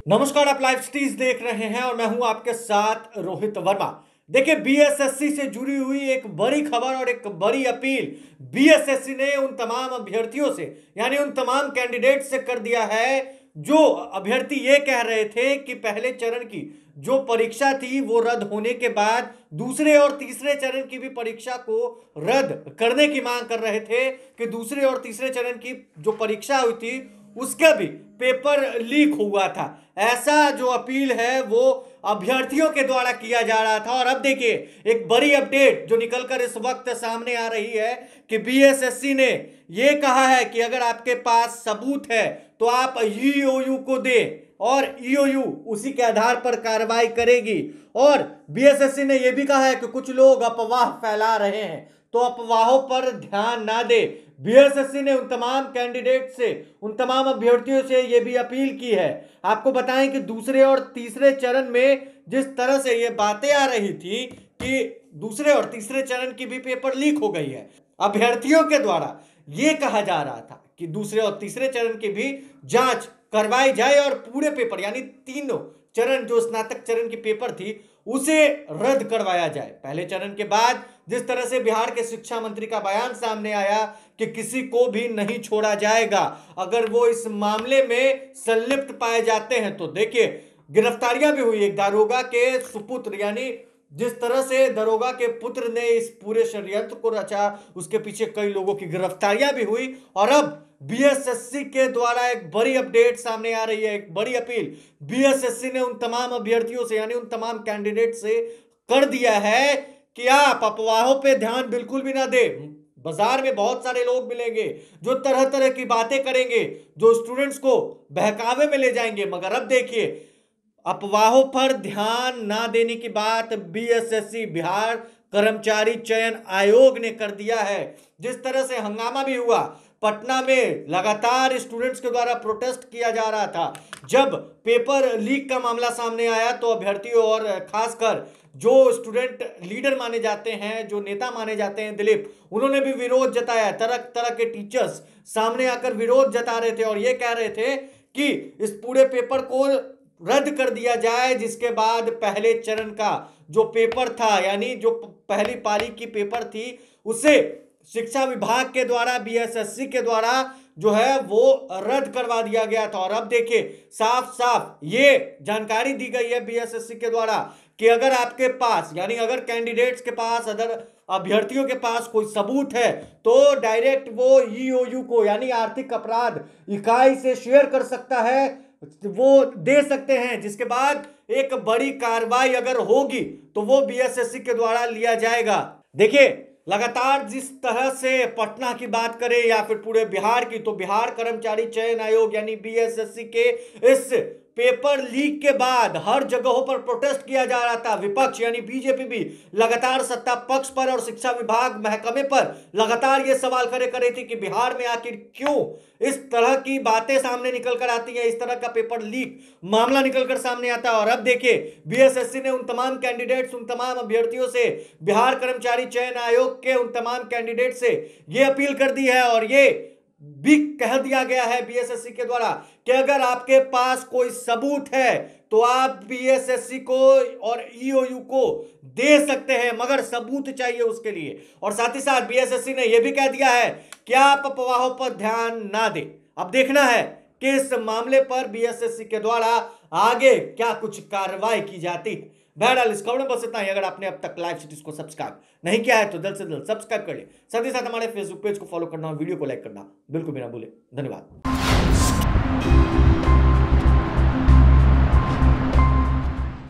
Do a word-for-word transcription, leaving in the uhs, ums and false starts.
नमस्कार, आप लाइव स्टीज देख रहे हैं और मैं हूं आपके साथ रोहित वर्मा। देखिए, बीएसएससी से जुड़ी हुई एक बड़ी खबर और एक बड़ी अपील बीएसएससी ने उन तमाम अभ्यर्थियों से यानी उन तमाम कैंडिडेट से कर दिया है जो अभ्यर्थी ये कह रहे थे कि पहले चरण की जो परीक्षा थी वो रद्द होने के बाद दूसरे और तीसरे चरण की भी परीक्षा को रद्द करने की मांग कर रहे थे कि दूसरे और तीसरे चरण की जो परीक्षा हुई थी उसका भी पेपर लीक हुआ था। ऐसा जो अपील है वो अभ्यर्थियों के द्वारा किया जा रहा था। और अब देखिए, एक बड़ी अपडेट जो निकलकर इस वक्त सामने आ रही है कि बीएसएससी ने यह कहा है कि अगर आपके पास सबूत है तो आप ईओयू को दें और ईओयू उसी के आधार पर कार्रवाई करेगी। और बीएसएससी ने यह भी कहा है कि कुछ लोग अफवाह फैला रहे हैं तो अफवाहों पर ध्यान ना दे। बीएसएससी ने उन तमाम कैंडिडेट से, उन तमाम अभ्यर्थियों से यह भी अपील की है। आपको बताएं कि दूसरे और तीसरे चरण में जिस तरह से ये बातें आ रही थी कि दूसरे और तीसरे चरण की भी पेपर लीक हो गई है, अभ्यर्थियों के द्वारा यह कहा जा रहा था कि दूसरे और तीसरे चरण की भी जांच करवाई जाए और पूरे पेपर यानी तीनों चरण जो स्नातक चरण की पेपर थी उसे रद्द करवाया जाए। पहले चरण के बाद जिस तरह से बिहार के शिक्षा मंत्री का बयान सामने आया कि किसी को भी नहीं छोड़ा जाएगा अगर वो इस मामले में संलिप्त पाए जाते हैं। तो देखिए, गिरफ्तारियां भी हुई। एक दारोगा के सुपुत्र यानी जिस तरह से दरोगा के पुत्र ने इस पूरे षड्यंत्र को रचा, उसके पीछे कई लोगों की गिरफ्तारियां भी हुई। और अब बीएसएससी के द्वारा एक बड़ी अपडेट सामने आ रही है, एक बड़ी अपील बीएसएससी ने उन तमाम अभ्यर्थियों से यानी उन तमाम कैंडिडेट से कर दिया है कि आप अफवाहों पे ध्यान बिल्कुल भी ना दें। बाजार में बहुत सारे लोग मिलेंगे जो तरह तरह की बातें करेंगे, जो स्टूडेंट्स को बहकावे में ले जाएंगे, मगर अब देखिए, अफवाहों पर ध्यान ना देने की बात बीएसएससी बिहार कर्मचारी चयन आयोग ने कर दिया है। जिस तरह से हंगामा भी हुआ, पटना में लगातार स्टूडेंट्स के द्वारा प्रोटेस्ट किया जा रहा था। जब पेपर लीक का मामला सामने आया तो अभ्यर्थियों और खासकर जो स्टूडेंट लीडर माने जाते हैं, जो नेता माने जाते हैं, दिलीप, उन्होंने भी विरोध जताया। तरह तरह के टीचर्स सामने आकर विरोध जता रहे थे और ये कह रहे थे कि इस पूरे पेपर को रद्द कर दिया जाए, जिसके बाद पहले चरण का जो पेपर था यानी जो पहली पारी की पेपर थी उसे शिक्षा विभाग के द्वारा, बीएसएससी के द्वारा जो है वो रद्द करवा दिया गया था। और अब देखिए, साफ साफ ये जानकारी दी गई है बीएसएससी के द्वारा कि अगर आपके पास यानी अगर कैंडिडेट्स के पास, अगर अभ्यर्थियों के पास कोई सबूत है तो डायरेक्ट वो ईओयू को यानी आर्थिक अपराध इकाई से शेयर कर सकता है, वो दे सकते हैं, जिसके बाद एक बड़ी कार्रवाई अगर होगी तो वो बीएसएससी के द्वारा लिया जाएगा। देखिए, लगातार जिस तरह से पटना की बात करें या फिर पूरे बिहार की, तो बिहार कर्मचारी चयन आयोग यानी बीएसएससी के इस पेपर लीक के बाद हर जगहों पर प्रोटेस्ट किया जा रहा था। विपक्ष यानी बीजेपी भी लगातार सत्ता पक्ष पर और शिक्षा विभाग महकमे पर लगातार ये सवाल खड़े कर रही थी कि बिहार में आखिर क्यों इस तरह की बातें सामने निकल कर आती हैं, इस तरह का पेपर लीक मामला निकलकर सामने आता है। और अब देखिए, बीएसएससी ने उन तमाम कैंडिडेट्स, उन तमाम अभ्यर्थियों से, बिहार कर्मचारी चयन आयोग के उन तमाम कैंडिडेट से ये अपील कर दी है और ये भी कह दिया गया है बीएसएससी के द्वारा कि अगर आपके पास कोई सबूत है तो आप बीएसएससी को और ईओयू को दे सकते हैं, मगर सबूत चाहिए उसके लिए। और साथ ही साथ बीएसएससी ने यह भी कह दिया है कि आप अफवाहों पर ध्यान ना दें। अब देखना है कि इस मामले पर बीएसएससी के द्वारा आगे क्या कुछ कार्रवाई की जाती है। बहरहाल इस खबर में बस इतना ही। अगर आपने अब तक लाइव सिटीज को सब्सक्राइब नहीं किया है तो जल्द से जल्द सब्सक्राइब कर ले। साथ ही साथ हमारे फेसबुक पेज को फॉलो करना और वीडियो को लाइक करना बिल्कुल भी ना भूले। धन्यवाद।